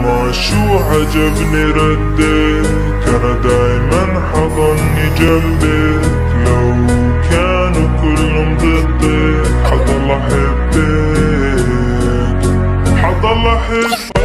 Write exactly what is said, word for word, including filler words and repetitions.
ما شو عجبني ردك، أنا دايما حضني جنبك، لو كانوا كلهم ضدك حضل أحبك، حضل أحبك.